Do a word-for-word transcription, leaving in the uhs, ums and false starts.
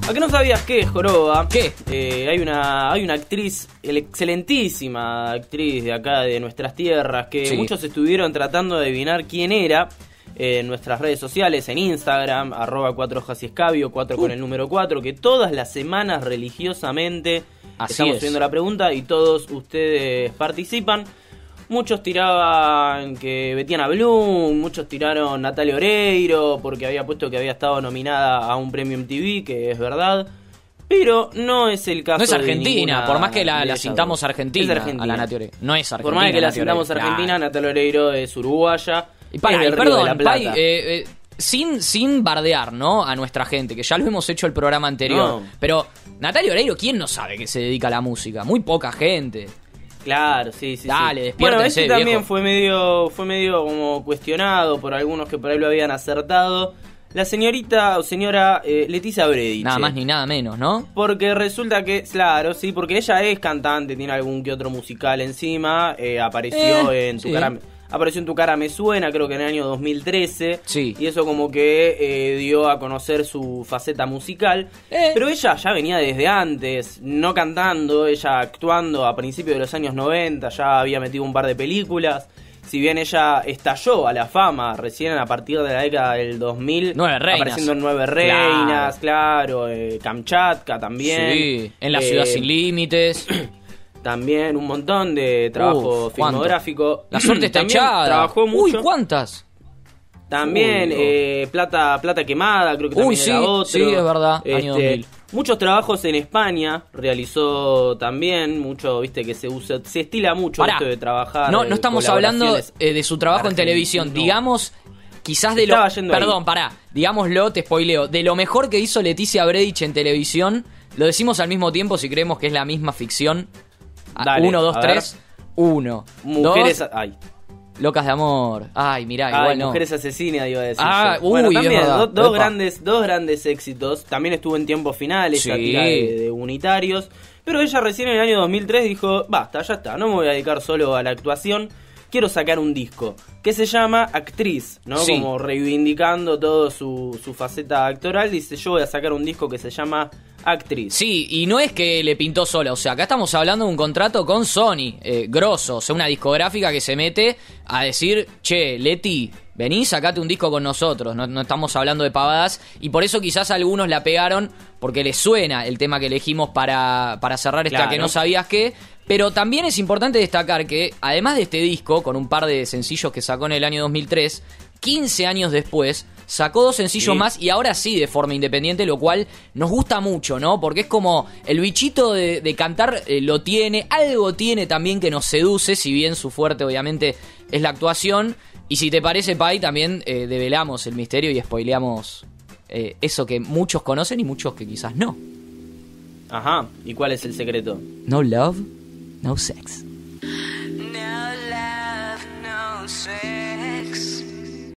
¿A qué no sabías qué, Joroba? ¿Qué? Eh, hay una hay una actriz, excelentísima actriz de acá, de nuestras tierras, que Sí. muchos estuvieron tratando de adivinar quién era eh, en nuestras redes sociales, en Instagram, arroba cuatro hojas y escabio, cuatro Uh. con el número cuatro, que todas las semanas religiosamente Así estamos es. subiendo la pregunta y todos ustedes participan. Muchos tiraban que Betiana Blum, muchos tiraron Natalia Oreiro porque había puesto que había estado nominada a un premio M T V, que es verdad, pero no es el caso. No es de Argentina, ninguna por más que la, de la ellas sintamos dos. argentina, Es argentina. a la Nati Oreiro. No es argentina. Por más que la Nati sintamos Oreiro. argentina, Nah. Natalia Oreiro es uruguaya. Y para, es y del Río perdón, de la Plata. Pai, eh, eh, sin, sin bardear, ¿no? A nuestra gente, que ya lo hemos hecho el programa anterior. No. Pero Natalia Oreiro, ¿quién no sabe que se dedica a la música? Muy poca gente. Claro, sí, sí. Dale, sí. despiértense, Bueno, este también viejo. fue medio, fue medio como cuestionado por algunos que por ahí lo habían acertado. La señorita o señora eh, Leticia Brediche. Nada más ni nada menos, ¿no? Porque resulta que, claro, sí, porque ella es cantante, tiene algún que otro musical encima, eh, apareció Eh, en tu sí. cara, apareció en Tu cara me suena, creo que en el año dos mil trece, Sí. y eso como que eh, dio a conocer su faceta musical, Eh. pero ella ya venía desde antes, no cantando, ella actuando a principios de los años noventa, ya había metido un par de películas. Si bien ella estalló a la fama recién a partir de la década del dos mil, Nueve Reinas. apareciendo en Nueve Reinas, claro, eh, Kamchatka también. Sí, en La eh, Ciudad Sin Límites. También un montón de trabajo Uf, ¿cuánto? filmográfico. La suerte está También echada. Trabajó mucho. Uy, ¿cuántas? También Uy, no. eh, plata plata quemada, creo que también Uy, sí, era otro. sí, es verdad, año Este, dos mil. Muchos trabajos en España realizó también, mucho, viste que se usa, se estila mucho Pará. esto de trabajar. No, eh, no estamos hablando colaboraciones eh, de su trabajo en argentinos. televisión. Digamos, quizás de lo... Estaba yendo Perdón, ahí. pará. Digámoslo, te spoileo. De lo mejor que hizo Leticia Brediche en televisión, lo decimos al mismo tiempo si creemos que es la misma ficción. A- Dale, Uno, dos, a tres. Uno. Mujeres, Dos. ay, Locas de amor. Ay, mirá, ay, igual no. Mujeres asesinas iba a decir. Ah, yo. Bueno, uy, es también verdad. do- dos Epa. grandes, dos grandes éxitos. También estuvo en tiempos finales, Sí. esa tira de, de unitarios. Pero ella recién en el año dos mil tres dijo, basta, ya está, no me voy a dedicar solo a la actuación. Quiero sacar un disco que se llama Actriz, ¿no? Sí. Como reivindicando todo su, su faceta actoral. Dice, yo voy a sacar un disco que se llama Actriz. Sí, y no es que le pintó sola, o sea, acá estamos hablando de un contrato con Sony, eh, grosso, o sea, una discográfica que se mete a decir, che, Leti, vení, sacate un disco con nosotros, no, no estamos hablando de pavadas, y por eso quizás algunos la pegaron, porque les suena el tema que elegimos para, para cerrar esta Claro. que no sabías qué, pero también es importante destacar que, además de este disco, con un par de sencillos que sacó en el año dos mil tres, quince años después, sacó dos sencillos Sí. más y ahora sí de forma independiente, lo cual nos gusta mucho, ¿no? Porque es como el bichito de, de cantar eh, lo tiene, algo tiene también que nos seduce, si bien su fuerte obviamente es la actuación. Y si te parece, Pai, también eh, develamos el misterio y spoileamos eh, eso que muchos conocen y muchos que quizás no. Ajá, ¿y cuál es el secreto? No love, no sex.